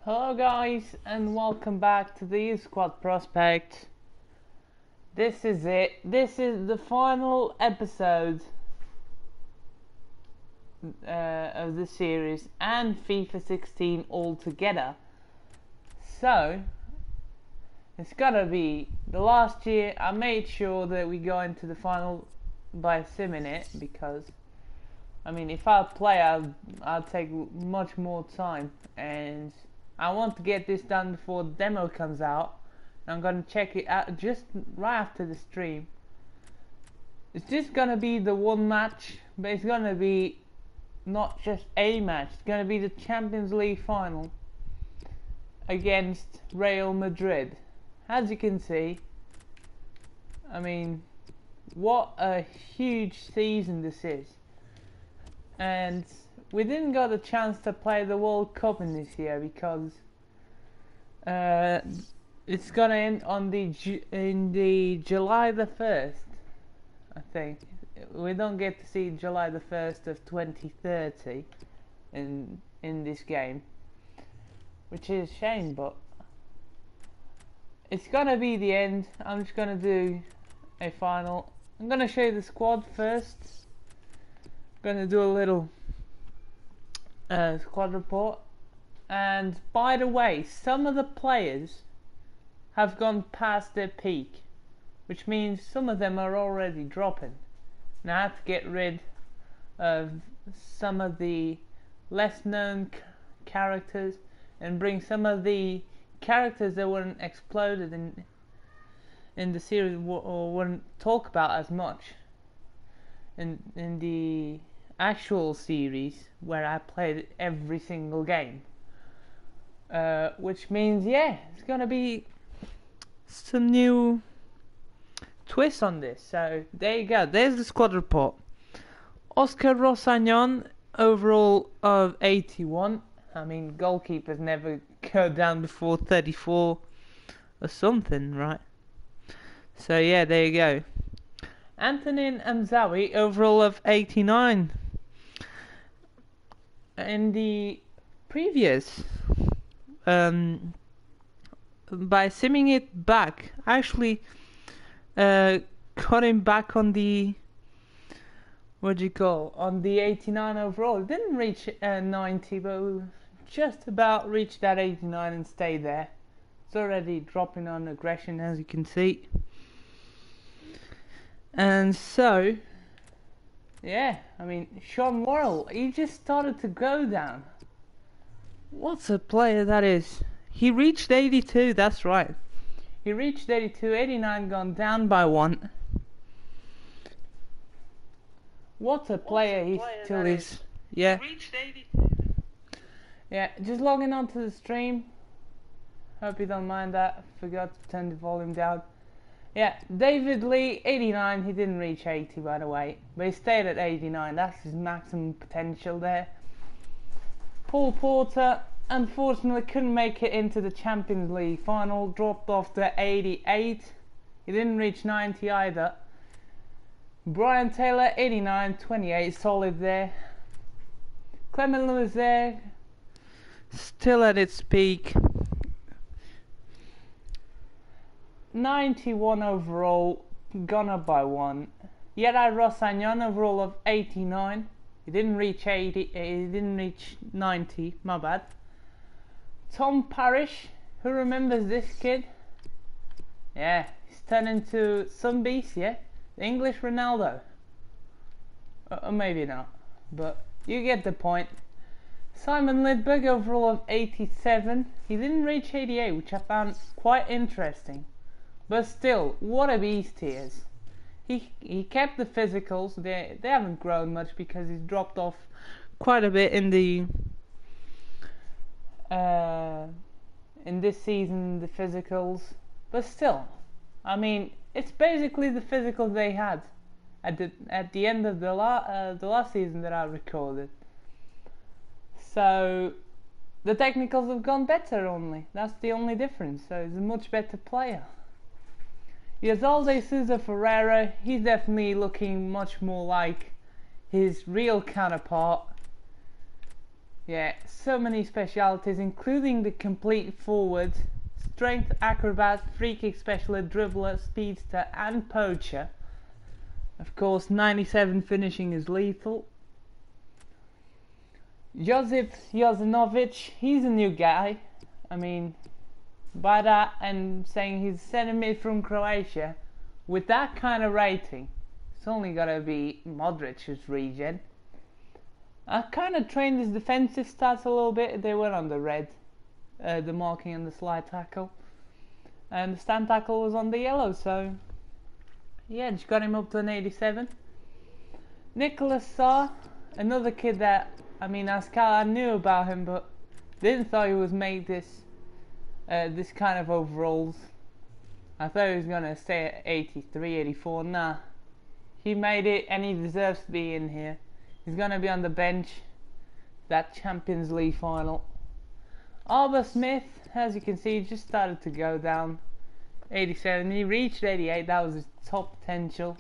Hello guys and welcome back to the Squad Prospect. This is it. This is the final episode of the series and FIFA 16 altogether. So it's gotta be the last year. I made sure that we go into the final by simming it because if I play I'll take much more time, and I want to get this done before the demo comes out. I'm going to check it out just right after the stream. It's just going to be the one match, but it's going to be not just a match. It's going to be the Champions League final against Real Madrid. As you can see, what a huge season this is. And we didn't get a chance to play the World Cup in this year because it's gonna end on the July the 1st, I think. We don't get to see July the 1st of 2030 in this game, which is a shame, but it's gonna be the end. I'm just gonna do a final. I'm gonna show you the squad first. Gonna do a little squad report, and by the way, some of the players have gone past their peak, which means some of them are already dropping. Now I have to get rid of some of the less known characters and bring some of the characters that weren't exploded in the series or weren't talked about as much in the actual series where I played every single game, which means it's gonna be some new twists on this. So there you go, there's the squad report. Oscar Rosagnon, overall of 81. Goalkeepers never go down before 34 or something, right? So yeah, there you go. Antonin Amzawi, overall of 89. In the previous, by simming it back, I actually got him back on the on the 89 overall. It didn't reach 90, but we just about reached that 89 and stayed there. It's already dropping on aggression, as you can see. And so, Sean Worrell, he just started to go down. What a player that is. He reached 82, that's right. He reached 82, 89 gone down by 1. What a player he still is. Yeah. He reached 82. Yeah, just logging on to the stream. Hope you don't mind that. Forgot to turn the volume down. Yeah, David Lee, 89. He didn't reach 80, by the way, but he stayed at 89. That's his maximum potential there. Paul Porter, unfortunately, couldn't make it into the Champions League final. Dropped off to 88. He didn't reach 90 either. Brian Taylor, 89, 28, solid there. Clement Lewis there, still at its peak. 91 overall, gone up by 1. Yedai Rosagnon, overall of 89. He didn't reach 80. He didn't reach 90. My bad. Tom Parrish, who remembers this kid? Yeah, he's turned into some beast. Yeah, the English Ronaldo. Or maybe not, but you get the point. Simon Lidberg, overall of 87. He didn't reach 88, which I found quite interesting. But still, what a beast he is. He kept the physicals. They haven't grown much because he's dropped off quite a bit in the in this season, the physicals. But still, it's basically the physicals they had at the end of the last season that I recorded. So the technicals have gone better only. That's the only difference. So he's a much better player. Yazalde Sousa Ferreira, he's definitely looking much more like his real counterpart Yeah, so many specialities, including the complete forward, strength, acrobat, free kick specialist, dribbler, speedster, and poacher. Of course, 97 finishing is lethal. Josip Jozanovic, he's a new guy. I mean, by that and saying he's centre mid from Croatia, with that kind of rating, it's only gotta be Modric's region. I kind of trained his defensive stats a little bit. They were on the red, the marking and the slide tackle, and the stand tackle was on the yellow. So yeah, just got him up to an 87. Nicholas Sarr, another kid that I knew about him, but didn't thought he was made this kind of overalls. I thought he was gonna stay at 83, 84. Nah, he made it, and he deserves to be in here. He's gonna be on the bench that Champions League final. Arba Smith, as you can see, just started to go down. 87. He reached 88. That was his top potential.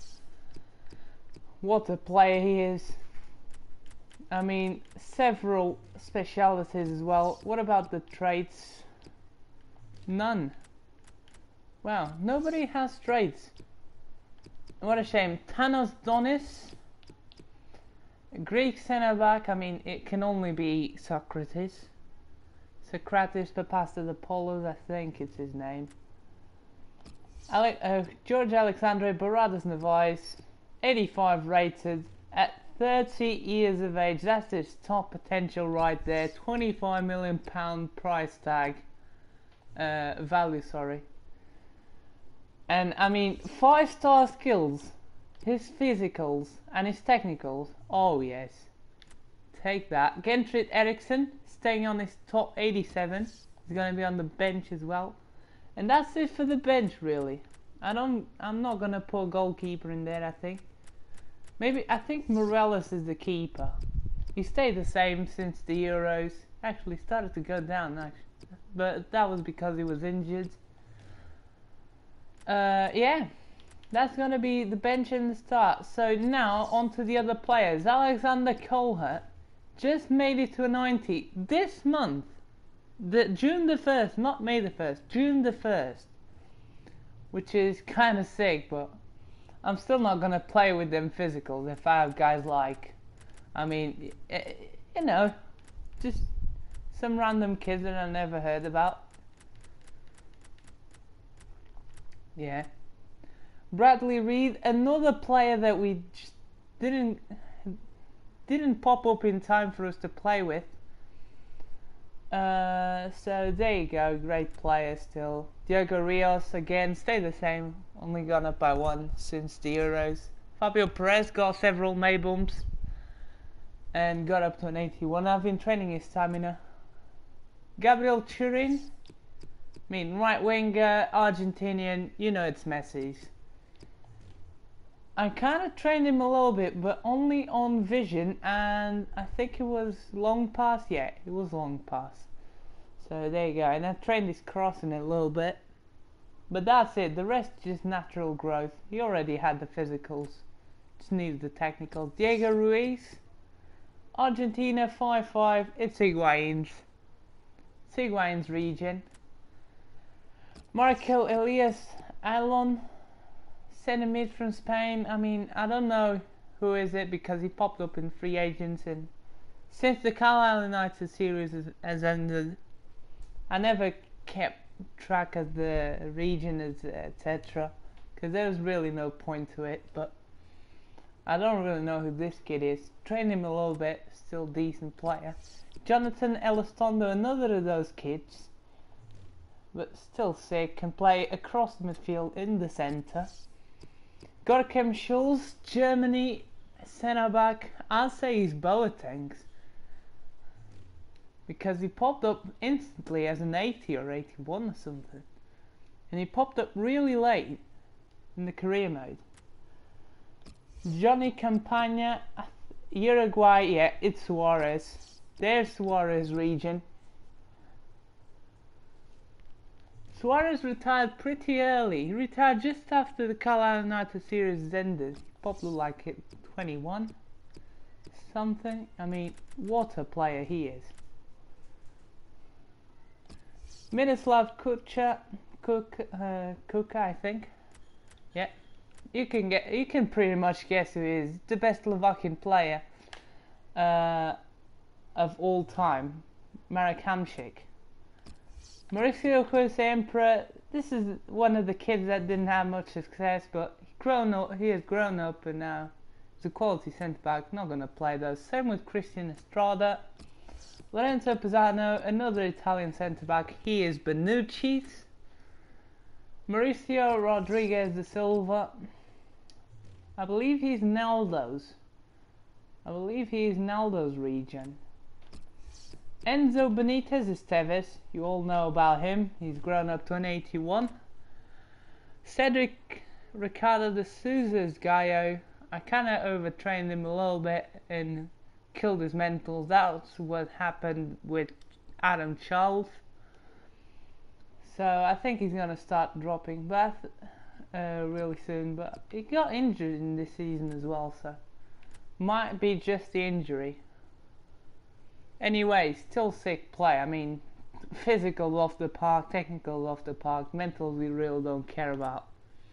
What a player he is. I mean, several specialities as well. What about the traits? None. Wow, nobody has traits. What a shame. Thanos Donis, Greek centre back. I mean, it can only be Socrates Papastathopoulos, I think it's his name. George Alexandre Baradas Neves, 85 rated at 30 years of age. That's his top potential right there. £25 million price tag value, sorry. And I mean, 5-star skills, his physicals and his technicals. Oh yes, take that. Gentrit Eriksson staying on his top 87. He's going to be on the bench as well. And that's it for the bench, really. I'm not going to put a goalkeeper in there, I think. I think Morelos is the keeper. He stayed the same since the Euros. Actually started to go down, actually. But that was because he was injured. Yeah, that's going to be the bench and the start. So now on to the other players. Alexander Kohlert just made it to a 90 this month. June the 1st, not May the 1st, June the 1st, which is kind of sick, but I'm still not going to play with them physicals if I have guys like, just some random kids that I never heard about. Yeah. Bradley Reed, another player that we just didn't pop up in time for us to play with. So there you go, great player still. Diogo Rios again, stay the same, only gone up by 1 since the Euros. Fabio Perez got several May bumps and got up to an 81. I've been training his stamina. Gabriel Turin, right winger, Argentinian, you know it's Messi's. I kind of trained him a little bit, but only on vision, and I think it was long pass. Yeah, it was long pass. So there you go. And I trained his crossing a little bit, but that's it. The rest is just natural growth. He already had the physicals, just needed the technicals. Diego Ruiz, Argentina 5-5. It's Higuain's region. Marco Elias Alon, centre mid from Spain. I don't know who is it because he popped up in free agents, and since the Carlisle United series has ended, I never kept track of the region etc. because there was really no point to it. But I don't really know who this kid is. Trained him a little bit, still decent player. Jonathan Elizondo, another of those kids, but still sick, can play across the midfield in the centre. Gorkem Schulz, Germany, centre back. I'll say he's Boateng's because he popped up instantly as an 80 or 81 or something, and he popped up really late in the career mode. Johnny Campagna, Uruguay. Yeah, it's Suarez. There's Suarez region. Suarez retired pretty early. He retired just after the Carlisle United series ended. He popped up like 21. something. I mean, what a player he is. Miroslav Kuka, I think. Yeah, you can pretty much guess who is the best Slovakian player of all time, Marek Hamšík. Mauricio Jose Emperor, this is one of the kids that didn't have much success, but he has grown up and now he's a quality centre back, not going to play those. Same with Christian Estrada. Lorenzo Pisano, another Italian centre back, he is Bonucci's. Mauricio Rodriguez da Silva, I believe he's Naldo's. Region. Enzo Benitez Esteves, you all know about him, he's grown up to an 81. Cedric Ricardo de Souza's Gallo, I kinda overtrained him a little bit and killed his mentals. That's what happened with Adam Charles. So I think he's gonna start dropping back really soon, but he got injured in this season as well, so might be just the injury. Anyway, still sick play. I mean, physical off the park, technical off the park, mental we really don't care about.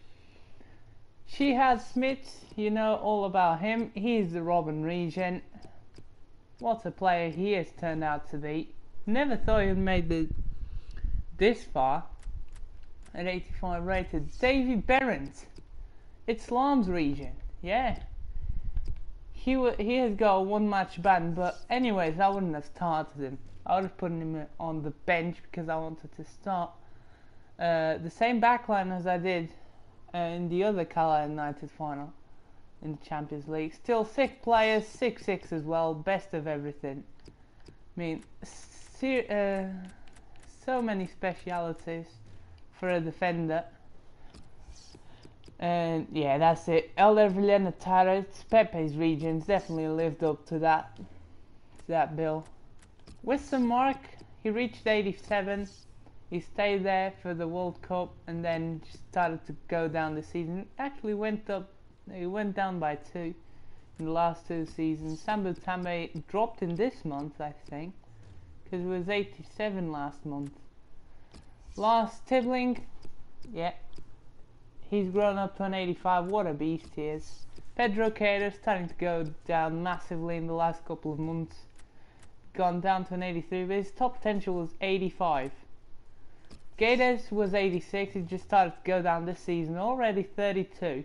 Shihad Smith, you know all about him. He's the Robben region. What a player he has turned out to be. Never thought he'd made this far. At 85 rated. Davy Behrens. It's Lens region. Yeah. He has got a one match ban, but anyways, I wouldn't have started him. I would have put him on the bench because I wanted to start the same backline as I did in the other Carlisle United final in the Champions League. Still 6 players, 6-6 as well, best of everything. I mean, so many specialities for a defender. And yeah, that's it. Elder Villena Tarot, Pepe's regions definitely lived up to that bill. With some mark, he reached 87. He stayed there for the World Cup and then started to go down the season. Actually went up, he went down by 2 in the last 2 seasons. Sambu Tambe dropped in this month, I think, because it was 87 last month. Lars Tibling, yeah, he's grown up to an 85. What a beast he is. Pedro Queiro starting to go down massively in the last couple of months. Gone down to an 83, but his top potential was 85. Guedes was 86, he just started to go down this season, already 32.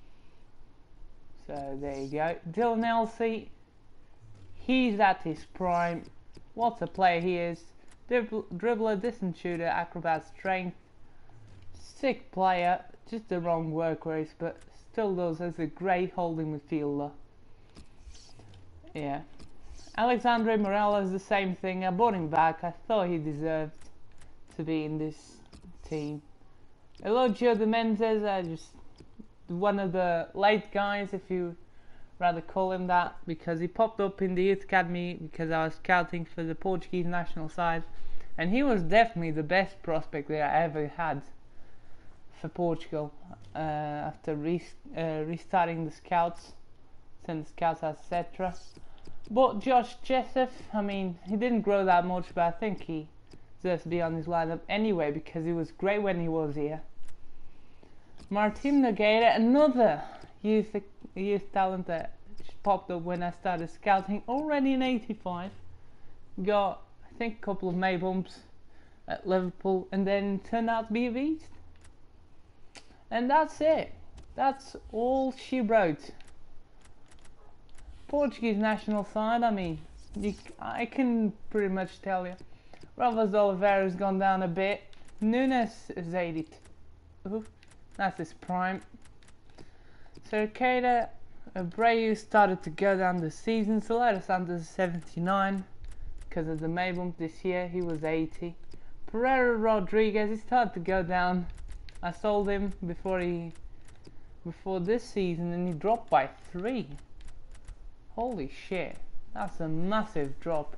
So there you go. Dylan Elsey, he's at his prime. What a player he is. Dribbler, distance shooter, acrobat strength. Sick player, just the wrong work race, but still does as a great holding midfielder. Yeah. Alexandre Morales, the same thing. I brought him back. I thought he deserved to be in this team. Elogio de Menezes, just one of the late guys, if you rather call him that, because he popped up in the youth academy because I was scouting for the Portuguese national side, and he was definitely the best prospect that I ever had for Portugal after restarting the scouts, send the scouts, etc. But Josh Jessup, I mean, he didn't grow that much, but I think he deserves to be on his lineup anyway because he was great when he was here. Martin Nogueira, another youth talent that just popped up when I started scouting, already in 85. Got, I think, a couple of May bumps at Liverpool and then turned out to be a beast. And that's it. That's all she wrote. Portuguese national side, I mean, I can pretty much tell you. Rafael Oliveira's gone down a bit. Nunes is 82. That's his prime. Cerqueira, Abreu started to go down the season. Solera Santos is 79 because of the May bump this year. He was 80. Pereira Rodriguez, he started to go down. I sold him before this season and he dropped by 3. Holy shit, that's a massive drop.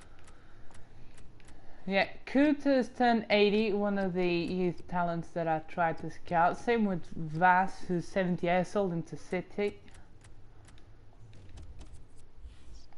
Yeah, Kuta's turned 80, one of the youth talents that I tried to scout. Same with Vas, who's 70. I sold him to City.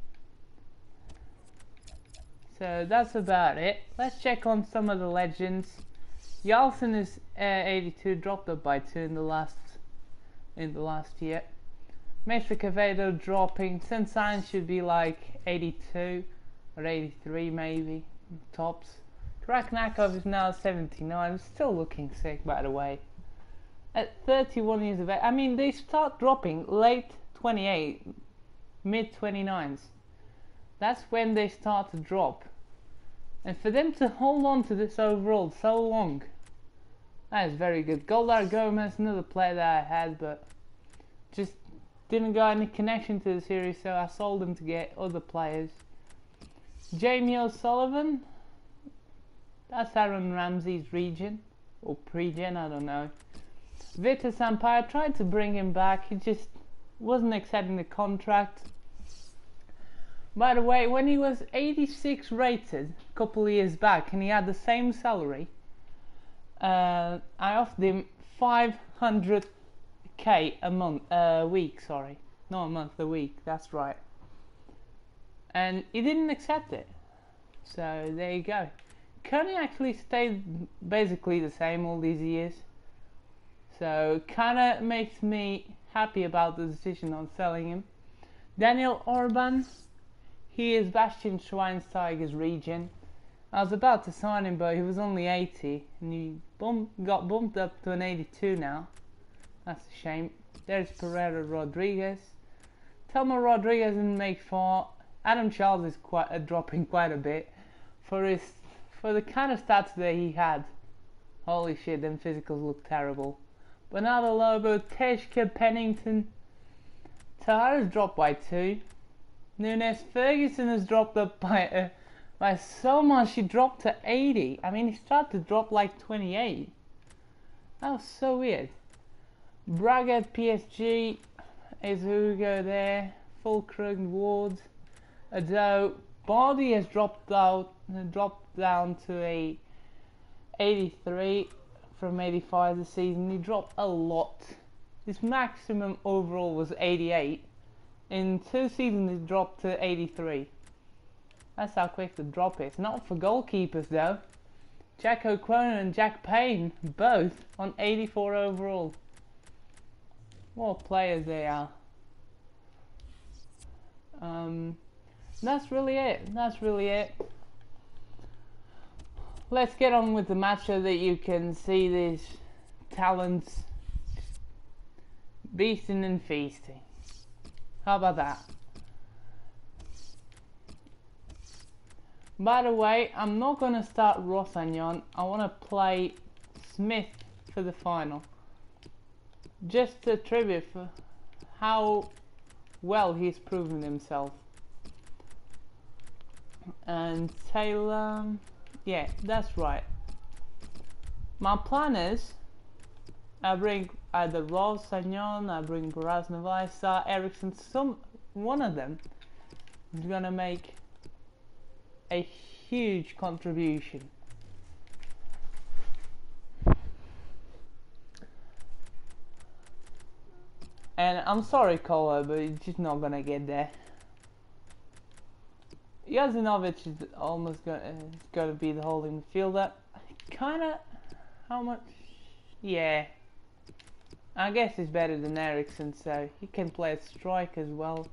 So that's about it. Let's check on some of the legends. Yalcin is 82, dropped up by 2 in the last year. Maestro Cavado dropping. Sunshine should be like 82 or 83 maybe tops. Kraknakov is now 79. Still looking sick, by the way. At 31 years of age, I mean, they start dropping late 28, mid 29s. That's when they start to drop. And for them to hold on to this overall so long, that is very good. Goldar Gomez, another player that I had, but just didn't got any connection to the series, so I sold him to get other players. Jamie O'Sullivan, that's Aaron Ramsey's region, or pre-gen, I don't know. Victor Sampaio, I tried to bring him back, he just wasn't accepting the contract. By the way, when he was 86 rated a couple of years back and he had the same salary, I offered him 500k a week, sorry. Not a month, a week, that's right. And he didn't accept it. So there you go. Kearney actually stayed basically the same all these years. So kinda makes me happy about the decision on selling him. Daniel Orban, he is Bastian Schweinsteiger's region. I was about to sign him, but he was only 80 and he got bumped up to an 82 now. That's a shame. There's Pereira Rodriguez. Telmo Rodriguez didn't make far. Adam Charles is dropping quite a bit for the kind of stats that he had. Holy shit, them physicals look terrible. Bernardo Lobo, Teshka Pennington. Tahara's dropped by 2. Nunes Ferguson has dropped up by so much. He dropped to 80. I mean, he started to drop like 28. That was so weird. Braga at PSG. Is Hugo there? Fulkrug, Ward, Ado. Bardi has dropped down to a 83 from 85 this season. He dropped a lot. His maximum overall was 88. In 2 seasons he dropped to 83. That's how quick the drop is. Not for goalkeepers though. Jack O'Connor and Jack Payne both on 84 overall. What players they are. That's really it. Let's get on with the match so that you can see these talents beasting and feasting. How about that? By the way, I'm not going to start Rossagnon. I want to play Smith for the final. Just a tribute for how well he's proven himself. And Taylor, yeah, that's right. My plan is I bring either Rossagnon, I bring Buraz Nevaisa, Eriksson, one of them is gonna make a huge contribution. And I'm sorry, Kola, but he's just not gonna get there. Yazinovic is almost gonna be the holding midfielder. Kinda, how much? Yeah. I guess he's better than Eriksson, so he can play a strike as well.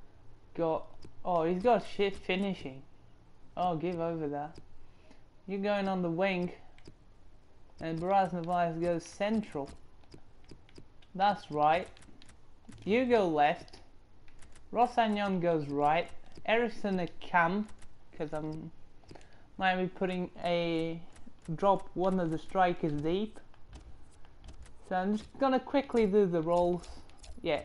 He's got shit finishing. Oh, give over that. You're going on the wing, and Buraz Nevaisa goes central. That's right. You go left. Rossagnon goes right. Eriksson a cam, because I'm might be putting drop one of the strikers deep. So I'm just gonna quickly do the rolls. Yeah,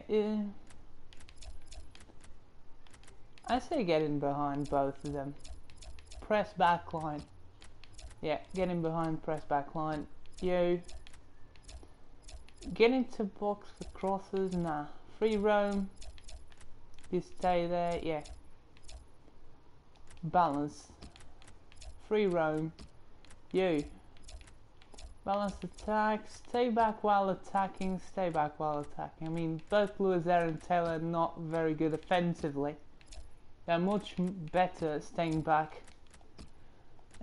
I say get in behind both of them. Press back line. Yeah, get in behind, press back line. You get into box for crosses. Nah, free roam. You stay there. Yeah. Balance. Free roam. You. Balanced attack, stay back while attacking, stay back while attacking. I mean, both Luiz and Taylor are not very good offensively. They're much better at staying back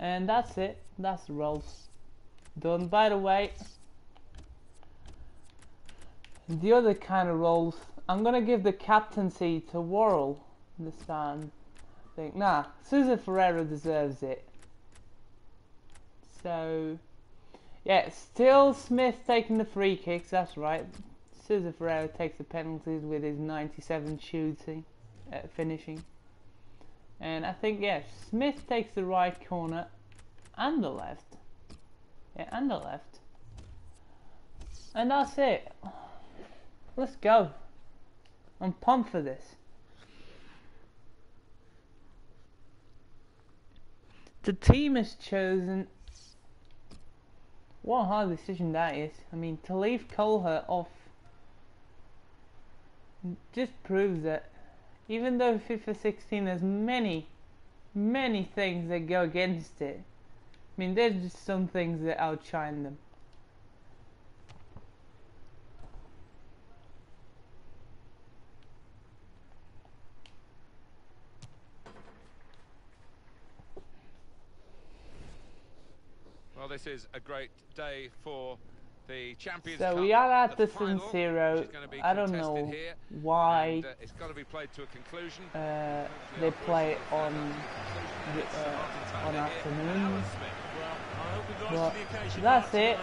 And that's it. That's the roles done. By the way, the other kind of roles, I'm gonna give the captaincy to Worrell this time. I think. Nah, Cesar Ferreira deserves it. So, yeah, still Smith taking the free kicks. That's right. Cesar Ferreira takes the penalties with his 97 shooting, finishing. And I think, yeah, Smith takes the right corner and the left. Yeah, and the left. And that's it. Let's go. I'm pumped for this. The team is chosen. What a hard decision that is. I mean, to leave Kohler off just proves that even though FIFA 16 has many things that go against it, I mean, there's just some things that outshine them. Well, this is a great day for the Champions So Cup. we are at the San Siro. I don't know why it's got to be played to a conclusion. they play on afternoon. But that's it.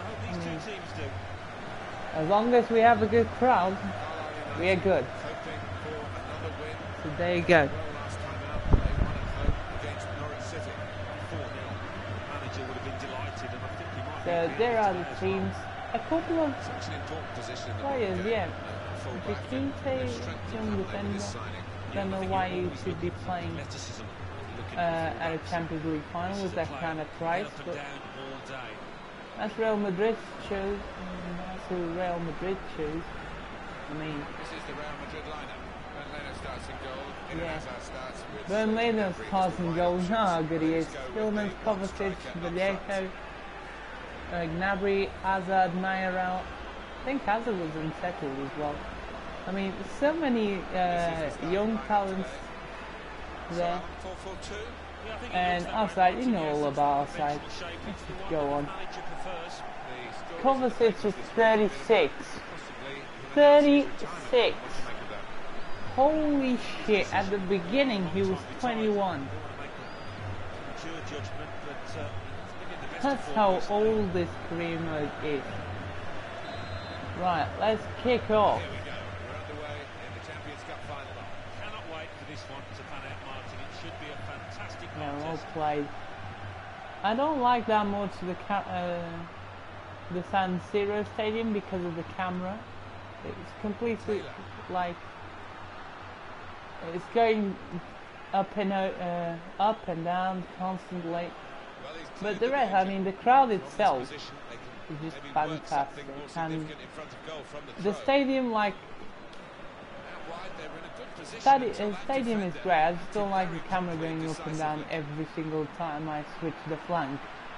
As long as we have a good crowd, we are good. So there you go. So there are the teams. A couple of players, yeah. Vikinte, young defender. Don't know why you should be playing at a Champions League final with that kind of price, but that's Real Madrid chose. That's who Real Madrid chose. I mean, This is the Real Madrid lineup. Bernd Leno starts in goal. yeah. Hazard starts with Bernd Leno starts in goal. Know how good he is. Tillmans, Kovacic, Vallejo, Gnabry, Hazard, Mayoral. I think Hazard was unsettled as well. I mean, so many young talents there. 4-4-2. And offside, you know all about offside. Let's just go on. Kovacic is 36. 36. Holy shit, at the beginning he was 21. That's how old this career mode is. Right, let's kick off. Here we go. We're underway in the Champions Cup final. Cannot wait for this one to pan out, Martin. It should be a fantastic Yeah, well contest. played. I don't like that much the San Siro Stadium because of the camera. It's completely like it's going up and down constantly. But the rest, I mean, the crowd itself is just fantastic, and the stadium, like, stadium is great. I just don't like the camera going up and down every single time I switch the flank.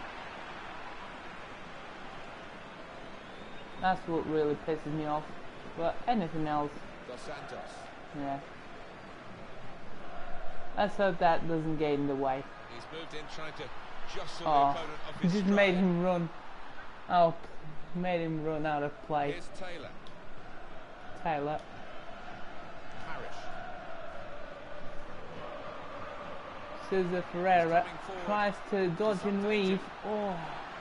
That's what really pisses me off. But anything else, yeah. Let's hope that doesn't get in the way. He's moved in trying to jostle the Oh, opponent off he his just stride. made him run. Oh, made him run out of play. Here's Taylor. Taylor. Parrish. Cesar Ferreira tries to dodge and weave. Oh, Vallejo.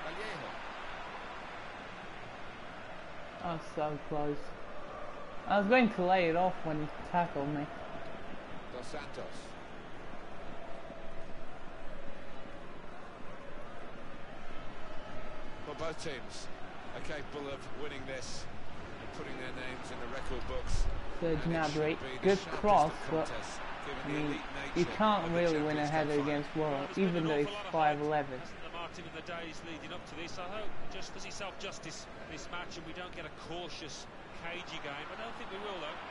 I was so close. I was going to lay it off when he tackled me. Dos Santos. Well, both teams are capable of winning this and putting their names in the record books. Serge And it should Gnabry, be the good sharpest cross, of but contests, given I the mean, elite you nature can't of the really win a Champions header Cup against final. Worrell, There's been even an though awful he's lot of 5'11". hype, hasn't there, Martin, in the days leading up to this. I hope just does himself justice this match and we don't get a cautious, cagey game. I don't think we will, though.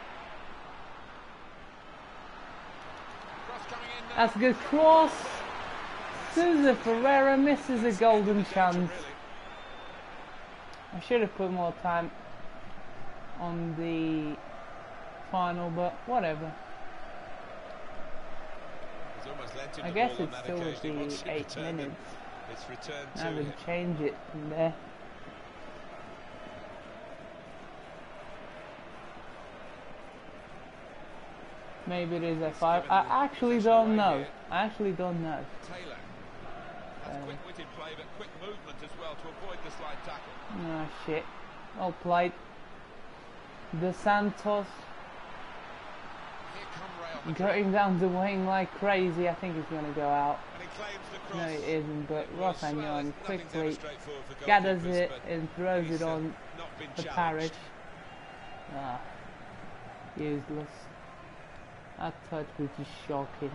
Cross coming in now. That's a good cross. Cesar Ferreira misses a golden chance. Really. I should have put more time on the final, but whatever. He's almost lent him I the guess ball on it that still would occasion. He be wants it 8 returned, minutes. It's returned to I would him. change it from there. Maybe it is a 5. I actually don't know. I actually don't know. Taylor. That's quick-witted play, but quick movement as well to avoid the slide tackle. Oh shit. Well played. De Santos Here come Real Madrid. going down the wing like crazy. I think he's going to go out. And he claims the No, cross. it isn't, but It was, well, Rosagnon nothing's ever quickly straightforward for gathers goalkeepers, it but and throws he's, it on not been to challenged. Parish. Ah, useless. That touch was just shocking.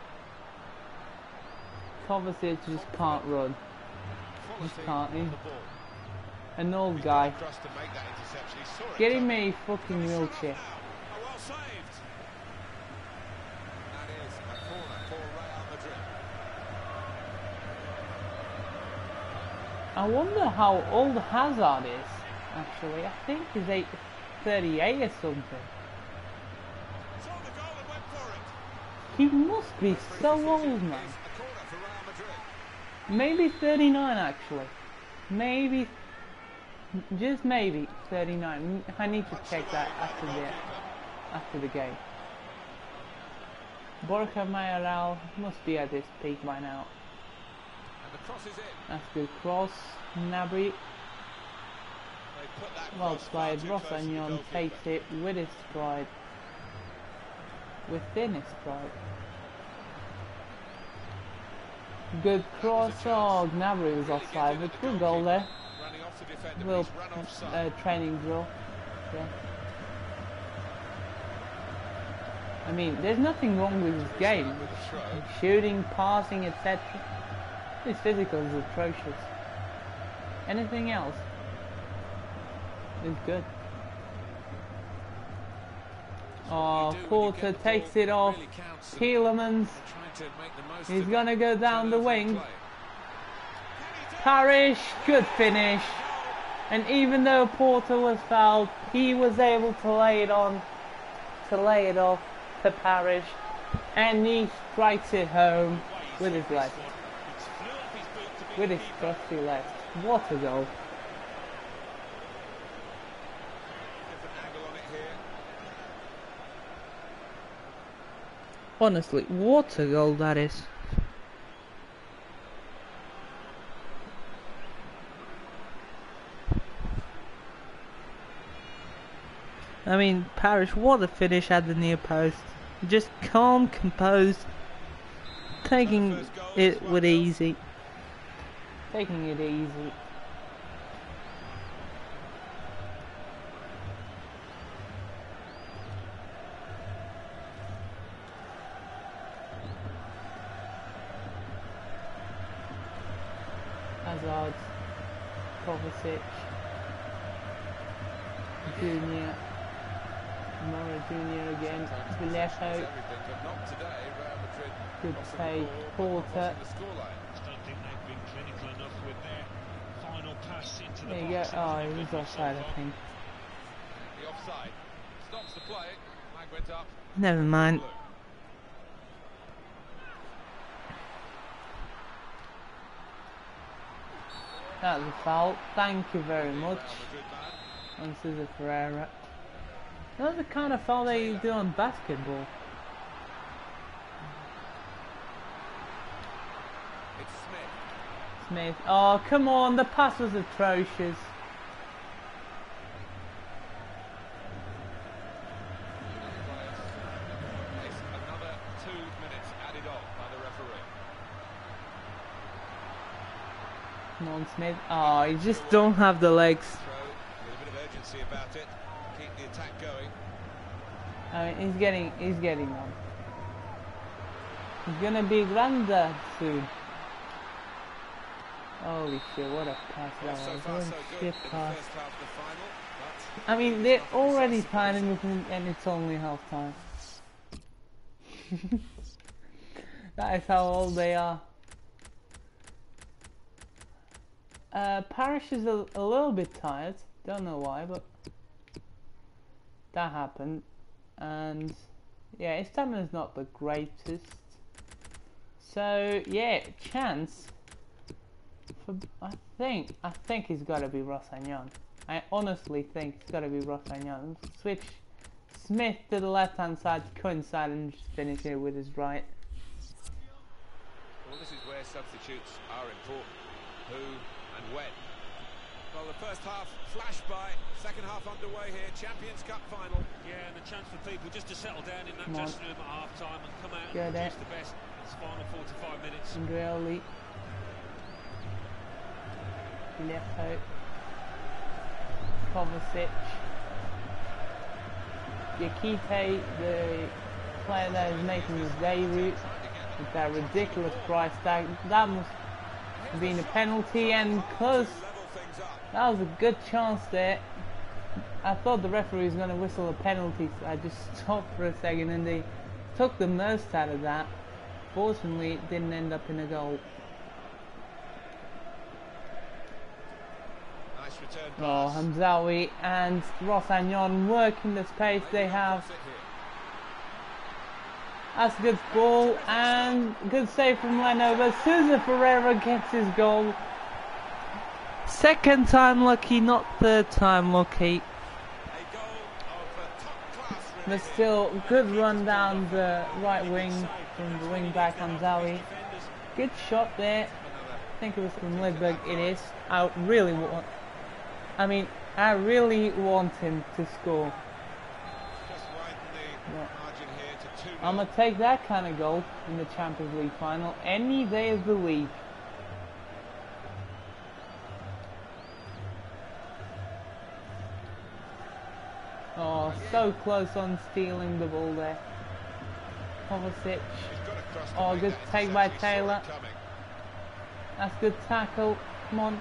Kovacic just can't run. Just can't. He's an old guy. Getting me fucking wheelchair. Well saved. That is a corner for Real Madrid. I wonder how old Hazard is, actually. I think he's 38 or something. Saw the goal and went for it. He must be so old, man. It's a corner for Real Madrid. Maybe 39, actually. Maybe, just maybe 39. I need to check that after the game. Borja Mayoral must be at his peak by now. And the cross is in. That's good cross. Gnabry, They put that well cross far played. too close to the Rosagnon goalkeeper. takes it with his stride. Within his stride. Good cross. Oh, Gnabry was offside, but good goal there. Running off the defender, but Little he's run offside. training drill. Yeah. I mean, there's nothing wrong with his game. With a throw. Shooting, passing, etc. His physical is atrocious. Anything else is good. Oh, Porter takes it off. Tielemans. He's gonna go down the wing. Parish, good finish. And even though Porter was fouled, he was able to lay it off to Parish, and he strikes it home with his left. With his trusty left. What a goal. Different angle on it here. Honestly, what a goal that is. I mean, Parish, what a finish at the near post. Just calm, composed, taking it with easy. Taking it easy. Hazard, Kovacic, Junior, Mora Junior again, Vallejo, Everything, but not today. Real Madrid good lost the save, ball, but Porter. wasn't the scoreline. I don't think they've been clinical enough with their final pass into the There you go. box. Oh, he was offside, I think. The offside stops the play. Flag went up. Never mind. Blue. That was a foul. Thank you very much. Real Madrid man. On Cesar Ferreira. That's the kind of foul that you do on basketball. It's Smith. Smith. Oh, come on. The pass was atrocious. It's another 2 minutes added on by the referee. Come on, Smith. Oh, you just don't have the legs. Throw with a bit of urgency about it. Keep the attack going. I mean, he's getting on. He's gonna be granddad soon. Holy shit, what a pass that So was. far What so a good shit in the pass. first half of the final, but I mean, they're already tied and it's only half time. That is how old they are. Parish is a little bit tired. Don't know why, but that happened. And yeah, his stamina's not the greatest. So yeah, chance I think he's got to be Rossagnon. I honestly think it's got to be Rossagnon. Switch Smith to the left hand side, coincide and just finish it with his right. Well, this is where substitutes are important. Who and when. Well, the first half flashed by, second half underway here, Champions Cup final. Yeah, and a chance for people just to settle down in that dressing room at half time and come out Good, and produce the best in this final 45 minutes. Andreoli. Lepo. Kovacic. Yakite, the player that is making his debut with that ridiculous price tag. That must have been a penalty, and close. That was a good chance there. I thought the referee was going to whistle a penalty, so I just stopped for a second, and they took the most out of that. Fortunately, it didn't end up in a goal. Nice return Oh, pass. Hamzaoui and Rossagnon working the space they have. That's a good ball and good save from Leno, but Sousa Ferreira gets his goal. Second time lucky, not third time lucky. But still, good run down the right wing from the wing back Hamzaoui. Good shot there. I think it was from Lidberg. It is. I really want him to score. I'm gonna take that kind of goal in the Champions League final any day of the week. Oh, so close on stealing the ball there. Kovacic. Oh, good take by Taylor. That's good tackle. Come on.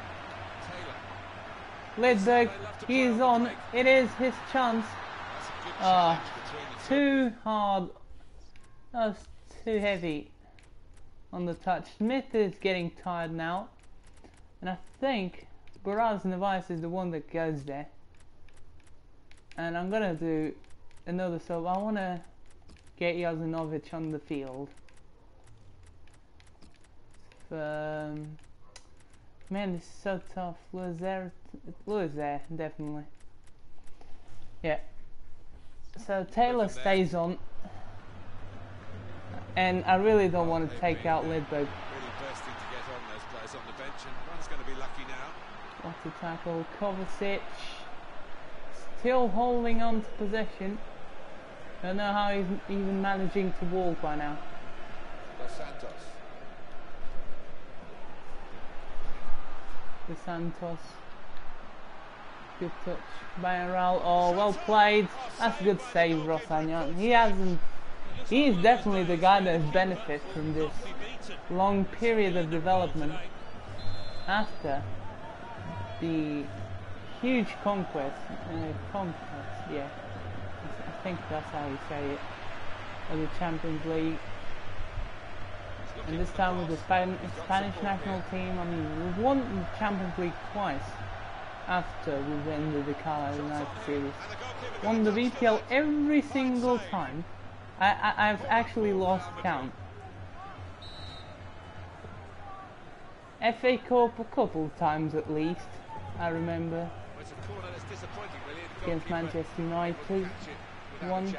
Lidberg, he is on. It is his chance. Oh, too hard. That was too heavy on the touch. Smith is getting tired now. And I think Buraz Neves is the one that goes there. And I'm going to do another sub. I want to get Jozanovic on the field. Man, this is so tough. Luis there, definitely. Yeah. So Taylor stays on. And I really don't want to take out Lidberg. Really bursting to get on those players on the bench, and one's going to be lucky now. What a tackle. Kovacic still holding on to possession. Don't know how he's even managing to walk by now. Dos Santos. Dos Santos. Good touch by Aral. Oh, well played. That's a good save, Rossagnon. He is definitely the guy that has benefited from this long period of development after the huge conquest, yeah, I think that's how you say it, of the Champions League. And this time with the Spanish national team. I mean, we've won the Champions League twice after we've ended the Carlisle United series. Won the VPL every single time. I've actually lost count. FA Cup a couple of times at least, I remember. Against Manchester United, one.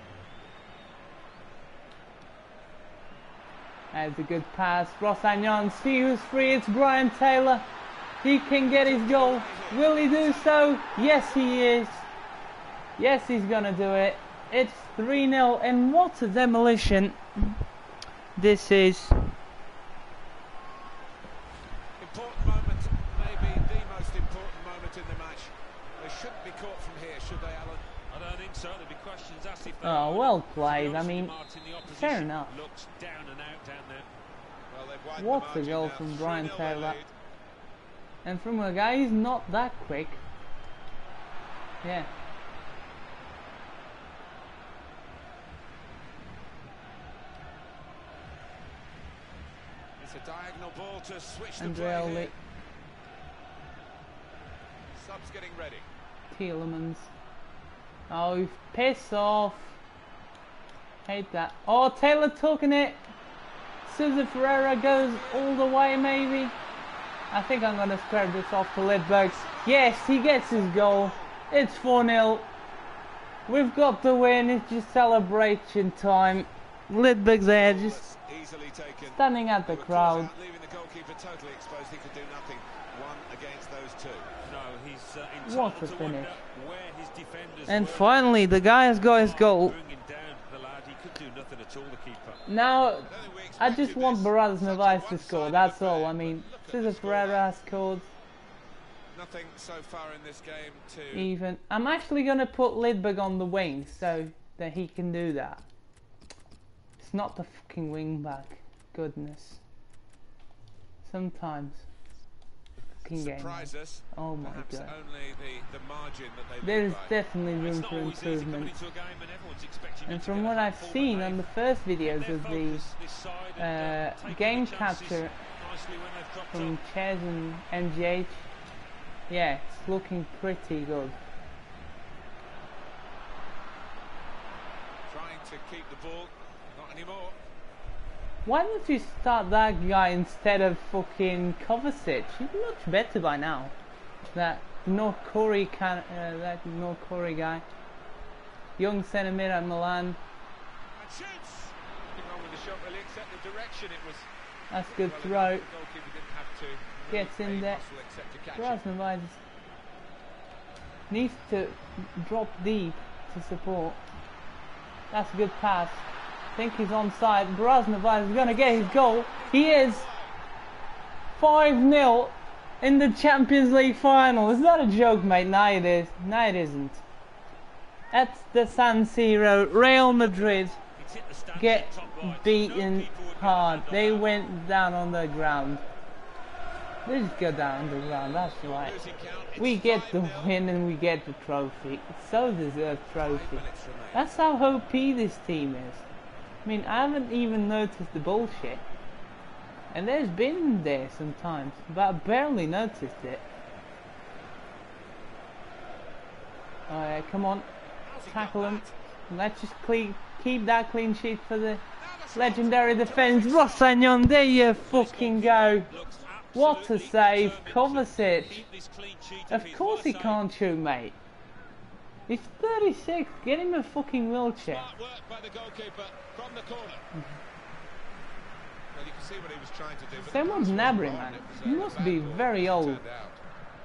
That's a good pass. Rossagnon, see who's free. It's Brian Taylor. He can get his goal. Will he do so? Yes, he is. Yes, he's gonna do it. It's 3-0, and what a demolition this is. Important moment, maybe the most important moment in the match. They shouldn't be caught from here, should they, Alan? I don't think so. There'll be questions asked if they Oh, well played. I mean, fair enough. Looks down and out down there. Well, they've widened What the a goal margin from now. Brian 3-0 Taylor. lead. And from a guy who's not that quick. Yeah. It's a diagonal ball to switch the Andreoli. play here. Subs getting ready. Tielemans. Oh, piss off. Hate that. Oh, Taylor taking it. Sousa Ferreira goes all the way, maybe. I think I'm gonna square this off to Lidberg. Yes, he gets his goal. It's 4-0. We've got the win. It's just celebration time. Lidberg's there, just standing at the crowd. Leaving the goalkeeper totally exposed. He could do nothing. One against those two. No, he's What a entitled to wonder finish. where his defenders And were. finally, the guy has got his goal. Bringing down the lad, he could do nothing at all, the keeper. Now, I just want Baraz Navas to score, that's all. I mean, Cesar Ferreira has scored, Nothing so far in this game to even. I'm actually going to put Lidberg on the wing so that he can do that. It's not the fucking wing back. Goodness. Sometimes. Fucking game. surprise us. Oh my Perhaps god. only the margin that they There's lead by. definitely It's room not for always easy coming improvement. into a game and everyone's expecting you And to from get what a I've handful, seen but on the they- first videos their of the focus this side and, taking game the chances capture nicely when they've dropped from up. Ches and MGH, yeah, it's looking pretty good. Trying to keep the ball. Not anymore. Why don't you start that guy instead of fucking Kovacic? He's much better by now. That North Korea guy, young centimetre at Milan. And shoots. Nothing wrong with the shot really, except the direction it was. That's a good Well, throw. the goalkeeper didn't have to move Gets in a there. muscle except to catch it. Brasnovic needs to drop deep to support. That's a good pass. I think he's onside. Brasnovic is going to get his goal. He is. 5-0 in the Champions League final. Is that a joke, mate? No, it is. No, it isn't. At the San Siro, Real Madrid It's hit the stands get at top right. beaten No keeper would get hard. a hand They on that. went down on the ground. They just go down on the ground, that's right. Losing count, it's We get the 5-0. win and we get the trophy. So deserved 5 trophy. minutes remain. That's how OP this team is. I mean, I haven't even noticed the bullshit. And there's been there sometimes, but I barely noticed it. Alright, come on. How's he Tackle got him. that? Let's just keep that clean sheet for the legendary defence. Rosagnon, there you fucking go. Looks What a absolutely save, determined to Kovacic. keep this clean sheet Of his. course What a he save. can't shoot, mate. He's 36. Get him a fucking wheelchair. Smart work by the goalkeeper from the corner. Well, you can see what he was trying to do. but the Same pass with wasn't Gnabry, on. man. It was He a must bad be ball very as it old. turned out.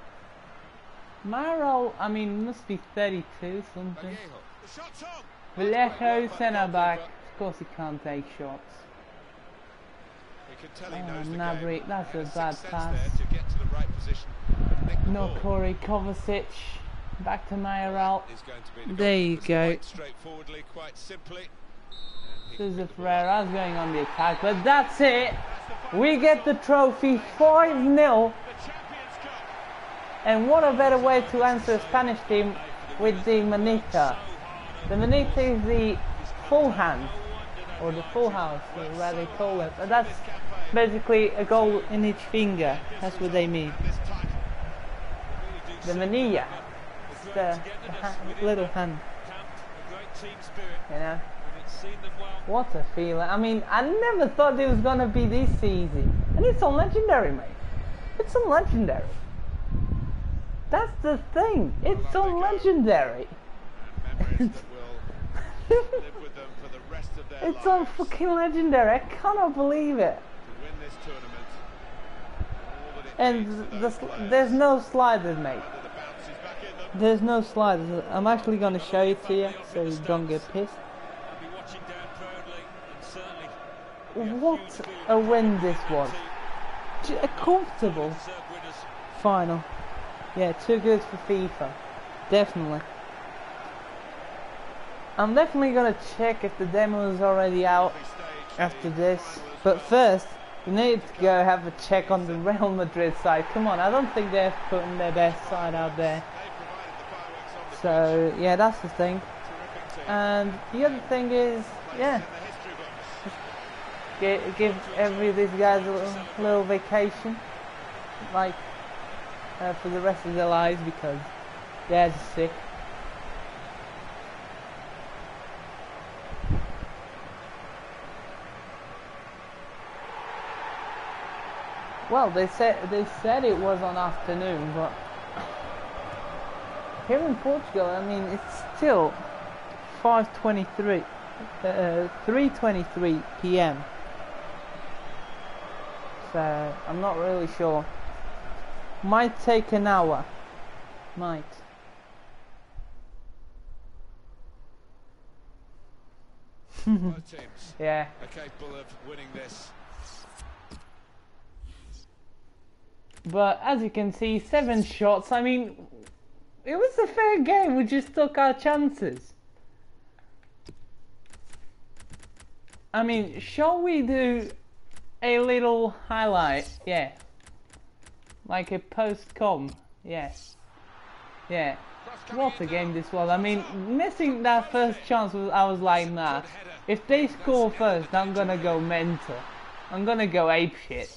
Mauro, I mean, must be 32 something. Vallejo. The shot's on. Vallejo, centre back. Of course he can't take shots. You can tell he Oh, knows the Gnabry, game. that's He a had bad sixth sense pass. there to get to the right position and nick the No, ball. Corey, Kovacic. Back to Mayoral. Is going to be the There you goalkeeper's go. quite straightforwardly, quite simply. And he can Cesar pick the ball Ferreira's going on the attack, but that's it. We get the trophy 5-0. The Champions Cup. And what a better way to answer a Spanish team with the manita. The manita is the full hand, or the full house, or whatever they call it. But that's basically a goal in each finger. That's what they mean. This title. The manilla, it's the little hand, A great team spirit, you know. and it's seen them well. What a feeling. I mean, I never thought it was going to be this easy. And it's on Legendary, mate. It's on Legendary. That's the thing. It's on Legendary. And memories that will live with them for the rest of their It's on lives. fucking Legendary. I cannot believe it. To win this tournament. All that it And means for those players. there's no sliders, mate. Whether the bounce is back in them. There's no sliders. I'm actually going to show it to you so you don't get pissed. I'll be watching down proudly, and certainly What a win this was. A comfortable deserved winners. final. Yeah, too good for FIFA. Definitely. I'm definitely going to check if the demo is already out after this. But first, we need to go have a check on the Real Madrid side. Come on, I don't think they're putting their best side out there. They provided the fireworks on the So, yeah, that's the thing. terrific team. And the other thing is, yeah, In the history books. give every these guys a little vacation, like for the rest of their lives, because they're just sick. Well, they said it was on afternoon, but here in Portugal, I mean, it's still 5:23, 3:23 p.m. So I'm not really sure. Might take an hour. Might. Both teams Yeah. are capable of winning this. But as you can see, 7 shots. I mean, it was a fair game. We just took our chances. I mean, shall we do a little highlight? Yeah. Like a post-com. Yes. Yeah. What a game this was. I mean, missing that first chance, I was like, nah. If they score first, I'm gonna go mental. I'm gonna go apeshit.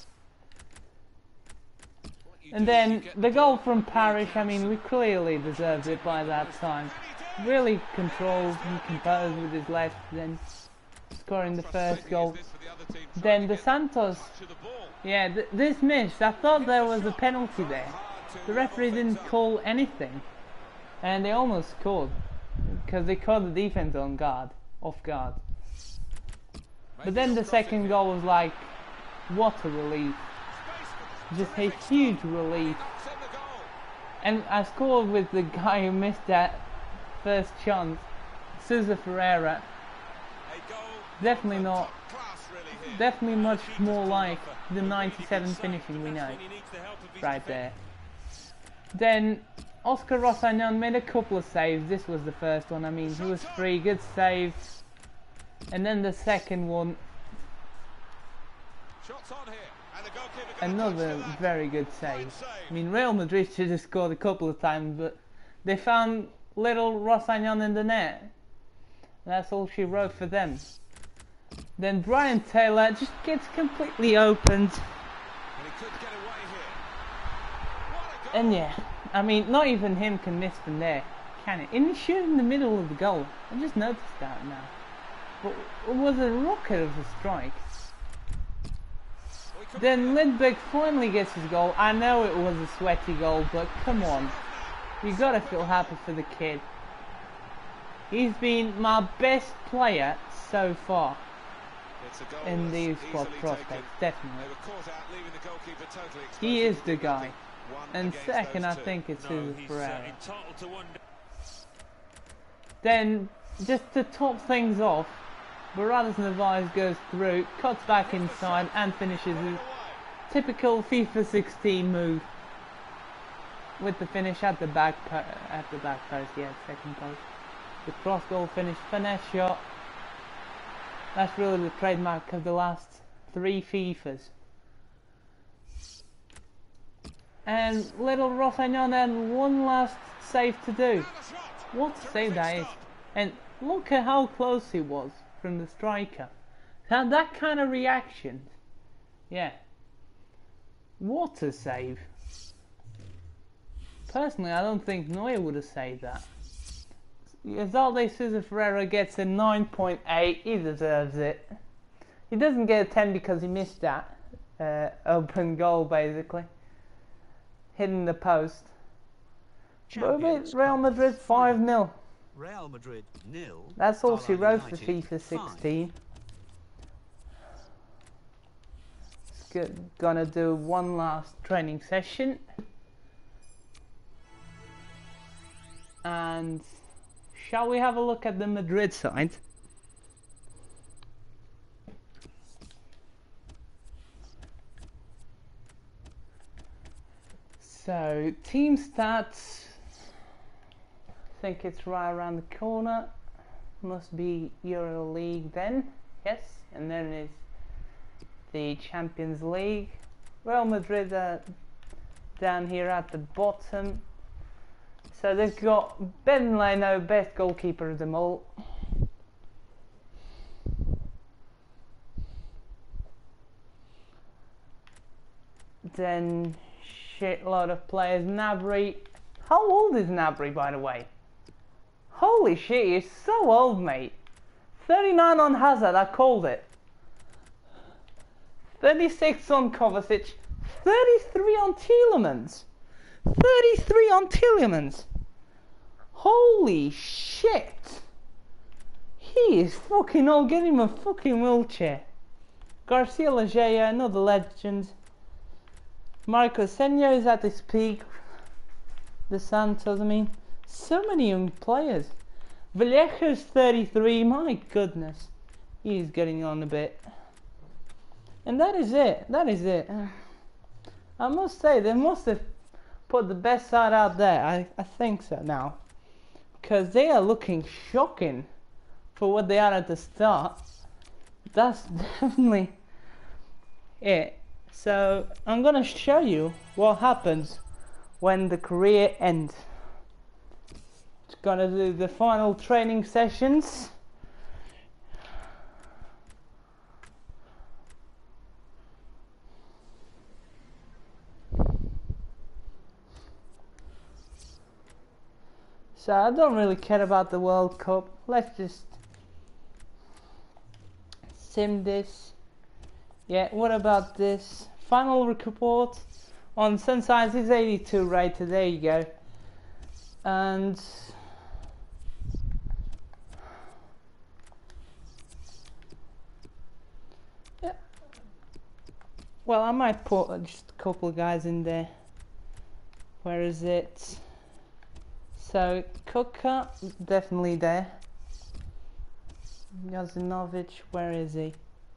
And then the goal from Parish, I mean, we clearly deserved it by that time. Really controlled and composed with his left, then scoring the first goal. Then the Santos, yeah, this miss, I thought there was a penalty there. The referee didn't call anything. And they almost scored, because they caught the defense off guard. But then the second goal was like, what a relief. Just a huge relief. And I scored with the guy who missed that first chance, Sousa Ferreira. Definitely much more like the 97 finishing we know. Right there. Then Oscar Rossagnon made a couple of saves. This was the first one. I mean, he was free, good save. And then the second one, another very good save. I mean, Real Madrid should have scored a couple of times, but they found little Rossagnon in the net. That's all she wrote for them. Then Brian Taylor just gets completely opened. And yeah, I mean, not even him can miss from there, can it? And he shoot in the middle of the goal. I just noticed that now. But it was a rocket of a strike. Then Lindbergh finally gets his goal. I know it was a sweaty goal, but come on. You gotta feel happy for the kid. He's been my best player so far in these squad prospects, definitely. He is the guy. And second, I think it's Sousa Ferreira. Then, just to top things off, Baradas Narvaez goes through, cuts back inside, and finishes his typical FIFA 16 move with the finish at the back post. Yeah, second post. The cross goal finish, finesse shot. That's really the trademark of the last 3 FIFAs. And little Rossagnon had one last save to do. What a save that is. And look at how close he was from the striker. Now that kind of reaction. Yeah. What a save. Personally, I don't think Neuer would have saved that. Izalde Sousa Ferreira gets a 9.8. He deserves it. He doesn't get a 10 because he missed that open goal, basically. Hitting the post. But it's Real Madrid 5-0. Real Madrid 0. That's all she wrote for FIFA 16. Gonna do one last training session. And shall we have a look at the Madrid side? So, team stats, I think it's right around the corner, must be Euro League then, yes, and then it's the Champions League. Real Madrid are down here at the bottom, so they've got Ben Leno, best goalkeeper of them all. Then shitload of players. Gnabry. How old is Gnabry, by the way? Holy shit, he's so old, mate. 39 on Hazard, I called it. 36 on Kovacic. 33 on Tielemans. 33 on Tielemans. Holy shit. He is fucking old. Get him a fucking wheelchair. Garcia Legea, another legend. Marco Senio is at his peak. The Santos, I mean, so many young players. Vallejo's 33, my goodness. He's getting on a bit. And that is it. That is it. I must say, they must have put the best side out there. I think so now. Because they are looking shocking for what they are at the start. That's definitely it. So I'm gonna show you what happens when the career ends. Just gonna do the final training sessions. So I don't really care about the World Cup. Let's just sim this. Yeah, what about this? Final report on Sunscience is 82 rated. There you go. And yeah. Well, I might put just a couple of guys in there. Where is it? So Kuka definitely there. Jozinovic, where is he?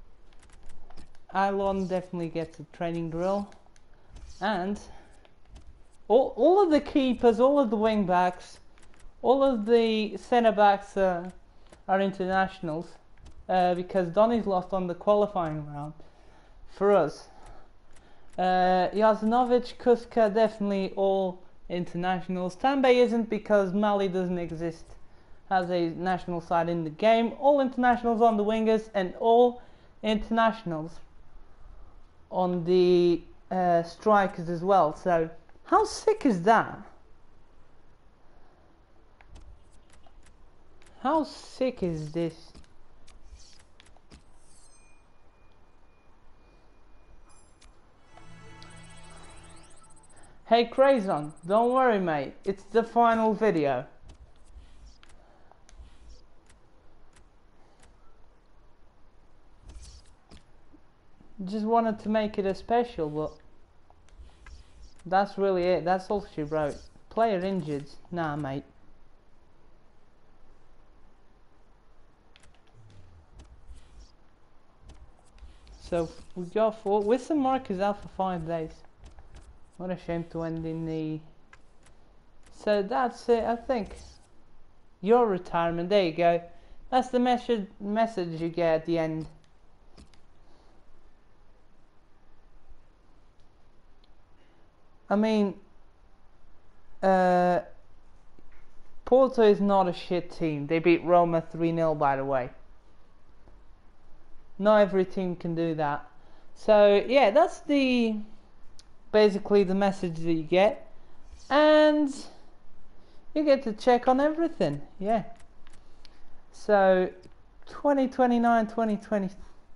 Alon definitely gets a training drill. And all of the keepers, all of the wing backs, all of the centre backs are internationals because Donny's lost on the qualifying round for us. Jozinovic, Kuska, definitely all internationals. Tambe isn't because Mali doesn't exist as a national side in the game. All internationals on the wingers and all internationals on the strikers as well. So how sick is that? How sick is this? Hey Crazon, don't worry mate, it's the final video. Just wanted to make it a special, but that's really it. That's all she wrote. Player injured? Nah mate. So we go for Wisdom Mark is out for 5 days. What a shame to end in the... So that's it, I think. Your retirement, there you go. That's the message you get at the end. I mean, Porto is not a shit team. They beat Roma 3-0 by the way. Not every team can do that. So yeah, that's basically the message that you get, and you get to check on everything. Yeah, so 2029 2020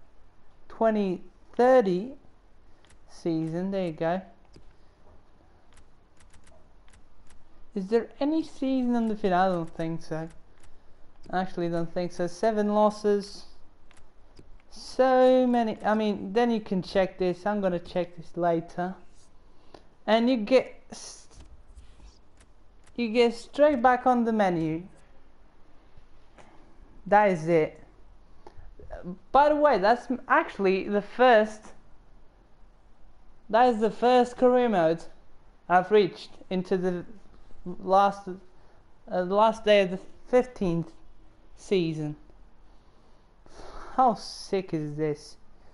2030 season, there you go. Is there any season on the field? I don't think so. I actually don't think so. 7 losses, so many. I mean, then you can check this. I'm gonna check this later. And you get straight back on the menu. That is it. By the way, that's actually the first. That is the first career mode I've reached into the last day of the 15th season. How sick is this?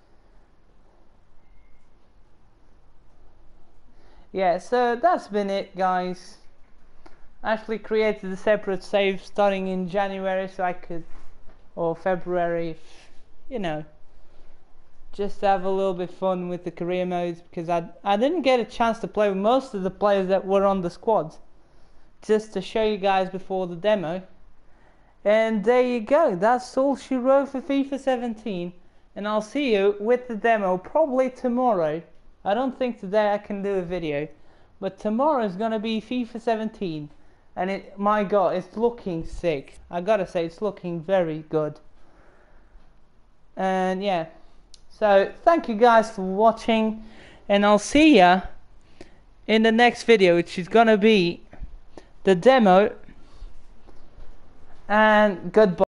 Yeah, so that's been it guys. I actually created a separate save starting in January so I could, or February, you know, just have a little bit fun with the career modes, because I didn't get a chance to play with most of the players that were on the squad, just to show you guys before the demo. And there you go, that's all she wrote for FIFA 17, and I'll see you with the demo probably tomorrow I don't think today I can do a video, but tomorrow is gonna be FIFA 17, and my God, it's looking sick. I gotta say, it's looking very good. And yeah, so thank you guys for watching, and I'll see ya in the next video, which is gonna be the demo. And goodbye.